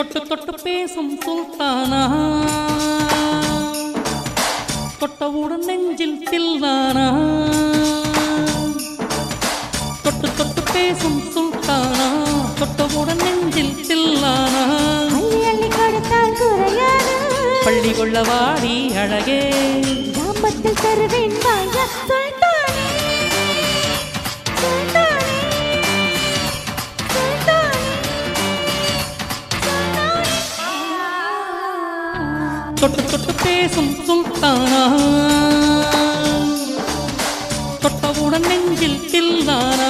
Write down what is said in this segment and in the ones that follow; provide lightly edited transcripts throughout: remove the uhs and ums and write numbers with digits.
தொட்டு தொட்டு பேசும் சுல்தானா, தொட்டவுடன் நெஞ்சில் தில்லானா. தொட்டு தொட்டு பேசும் சுல்தானா, தொட்டவுடன் நெஞ்சில் தில்லானா. அள்ளி கொடுத்தால் குறையாது, பள்ளி கொள்ள வாடி அழகே, கிராமத்தில் தருவேன் வாயா சுல்தானே, சுல்தானே, சுல்தானே, சுல்தானே. தொட்டு தொட்டு பேசும் சுல்தானா, தொட்டவுடன் நெஞ்சில் தில்லானா.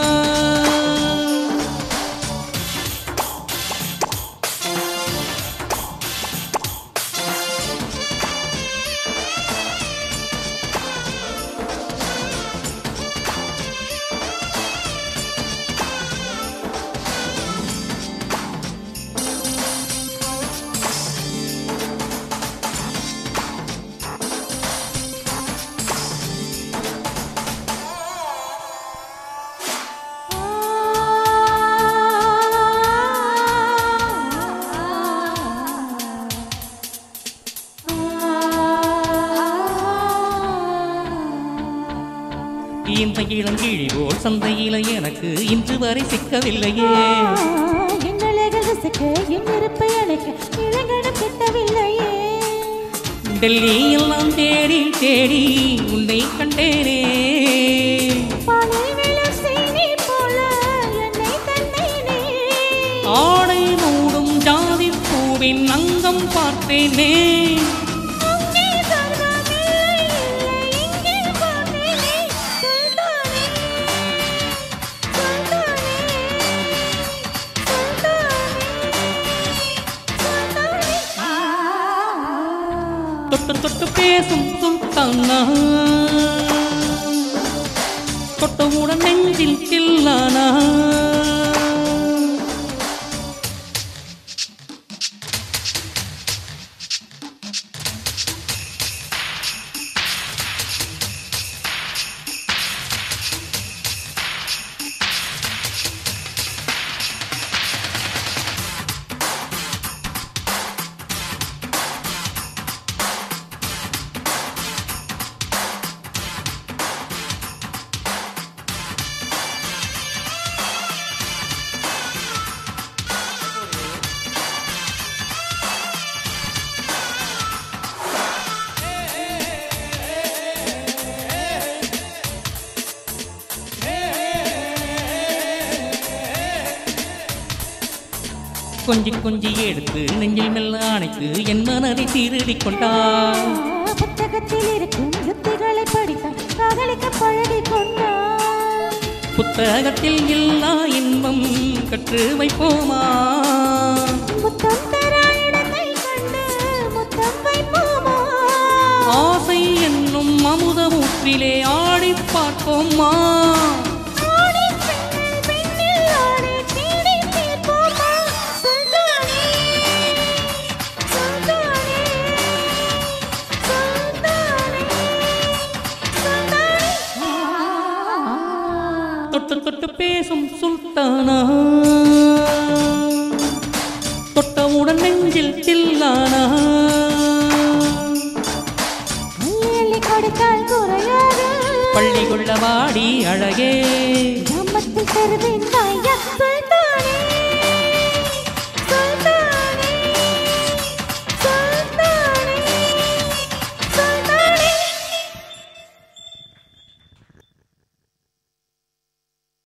இந்த இளங்கிழி போல் சந்தையில எனக்கு இன்று வரை சிக்கவில்லையே. டெல்லியில் நான் தேடி தேடி உன்னை கண்டேனே. ஆடை மூடும் ஜாதி பூவின் அங்கம் பார்த்தேனே. தொட்டு தொட்டு பேசும் சுல்தானா, தொட்டவுடன் நெஞ்சில் தில்லானா. கொஞ்சி கொஞ்சி எடுத்து நெஞ்சில் மெல்ல அணைத்து என் மனதை திருடி கொண்டார். புத்தகத்தில் இருக்கும் யுத்திகளை படித்தால் காதலிக்க பழகி கொண்டார். புத்தகத்தில் எல்லா இன்பம் கற்று வைப்போமா, முத்தம் தர இடத்தை கண்டு முத்தம் வைப்போமா. ஆசை என்னும் அமுத ஊற்றிலே ஆடி பார்ப்போமா. தொட்டு தொட்டு பேசும் சுல்தானா, தொட்டவுடன் நெஞ்சில் தில்லானா. அள்ளி கொடுத்தால் குறையாது, பள்ளி கொள்ள வாடி அழகே, கிராமத்தில் தருவேன் வாயா